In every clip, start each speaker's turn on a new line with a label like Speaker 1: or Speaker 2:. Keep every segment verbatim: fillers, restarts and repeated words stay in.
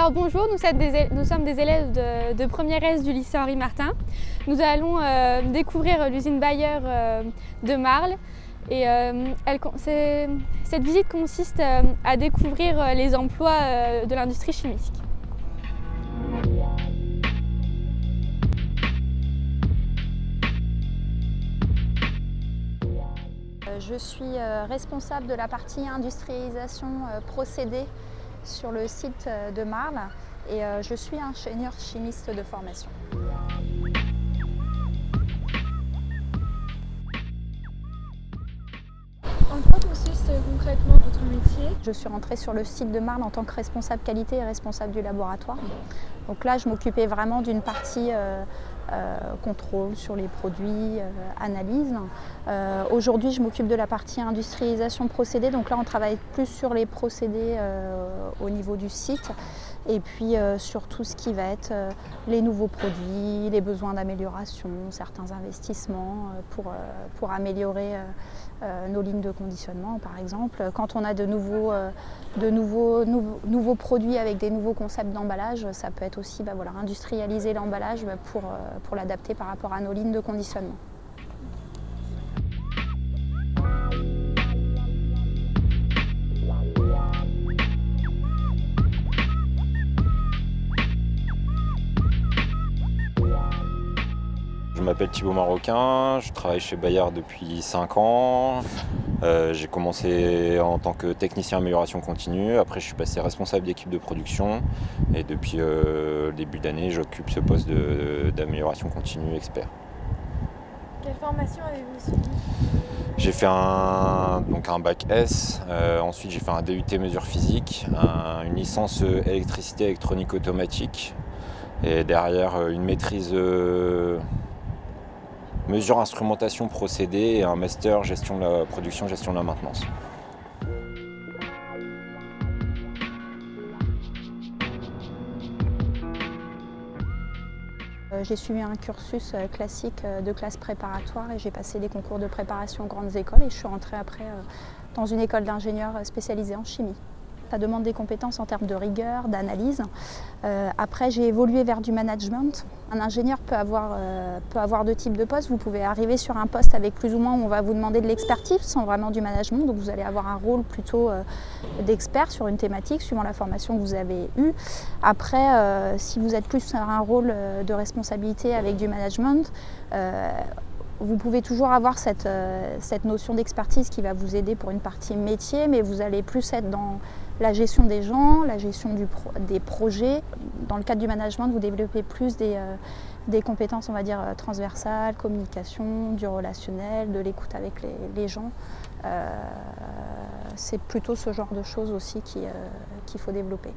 Speaker 1: Alors bonjour, nous sommes des, nous sommes des élèves de, de première S du lycée Henri Martin. Nous allons euh, découvrir l'usine Bayer euh, de Marle. Et euh, elle, cette visite consiste euh, à découvrir euh, les emplois euh, de l'industrie chimique.
Speaker 2: Je suis responsable de la partie industrialisation procédés sur le site de Marle et je suis ingénieure chimiste de formation.
Speaker 3: En quoi consiste concrètement votre métier?
Speaker 2: Je suis rentrée sur le site de Marle en tant que responsable qualité et responsable du laboratoire. Donc là, je m'occupais vraiment d'une partie euh, euh, contrôle sur les produits, euh, analyse. Euh, Aujourd'hui, je m'occupe de la partie industrialisation procédés. Donc là, on travaille plus sur les procédés euh, au niveau du site. Et puis euh, sur tout ce qui va être euh, les nouveaux produits, les besoins d'amélioration, certains investissements euh, pour, euh, pour améliorer euh, euh, nos lignes de conditionnement par exemple. Quand on a de nouveaux, euh, de nouveaux, nouveaux, nouveaux produits avec des nouveaux concepts d'emballage, ça peut être aussi bah, voilà, industrialiser l'emballage bah, pour, euh, pour l'adapter par rapport à nos lignes de conditionnement.
Speaker 4: Je m'appelle Thibaut Maroquin, je travaille chez Bayer depuis cinq ans. Euh, j'ai commencé en tant que technicien amélioration continue, après je suis passé responsable d'équipe de production et depuis euh, le début d'année j'occupe ce poste d'amélioration continue expert.
Speaker 3: Quelle formation avez-vous suivi?
Speaker 4: J'ai fait un, donc un bac S, euh, ensuite j'ai fait un D U T mesure physique, un, une licence électricité électronique automatique et derrière une maîtrise euh, mesure instrumentation procédé et un master gestion de la production, gestion de la maintenance.
Speaker 2: J'ai suivi un cursus classique de classe préparatoire et j'ai passé des concours de préparation aux grandes écoles et je suis rentrée après dans une école d'ingénieurs spécialisée en chimie. Ça demande des compétences en termes de rigueur, d'analyse. Euh, après, j'ai évolué vers du management. Un ingénieur peut avoir, euh, peut avoir deux types de postes. Vous pouvez arriver sur un poste avec plus ou moins où on va vous demander de l'expertise sans vraiment du management. Donc vous allez avoir un rôle plutôt euh, d'expert sur une thématique suivant la formation que vous avez eue. Après, euh, si vous êtes plus sur un rôle de responsabilité avec du management, euh, vous pouvez toujours avoir cette, euh, cette notion d'expertise qui va vous aider pour une partie métier, mais vous allez plus être dans la gestion des gens, la gestion du pro des projets. Dans le cadre du management, vous développez plus des, euh, des compétences, on va dire, transversales, communication, du relationnel, de l'écoute avec les, les gens. Euh, C'est plutôt ce genre de choses aussi qu'il euh, qu'il faut développer.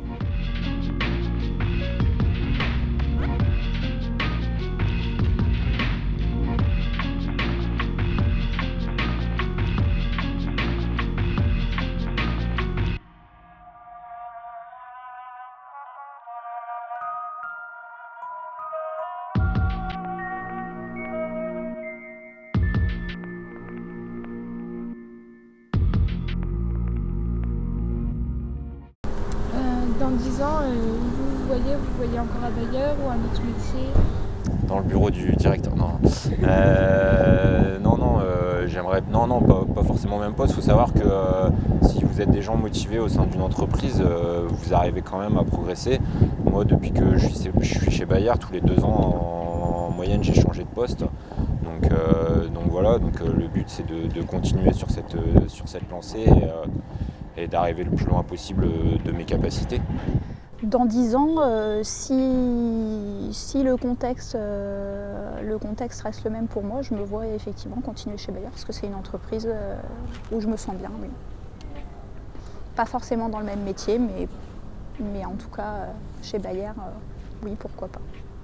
Speaker 3: Dans dix ans, euh, vous voyez, vous voyez encore à Bayer ou un autre métier?
Speaker 4: Dans le bureau du directeur, non. Euh, non, non, euh, j'aimerais. Non, non, pas, pas forcément le même poste. Il faut savoir que euh, si vous êtes des gens motivés au sein d'une entreprise, euh, vous arrivez quand même à progresser. Moi, depuis que je suis, je suis chez Bayer, tous les deux ans, en, en moyenne, j'ai changé de poste. Donc, euh, donc voilà, donc, euh, le but c'est de, de continuer sur cette, euh, sur cette lancée et, euh, et d'arriver le plus loin possible de mes capacités.
Speaker 2: Dans dix ans, euh, si, si le, contexte, euh, le contexte reste le même pour moi, je me vois effectivement continuer chez Bayer parce que c'est une entreprise euh, où je me sens bien, oui. Pas forcément dans le même métier, mais, mais en tout cas, euh, chez Bayer, euh, oui, pourquoi pas.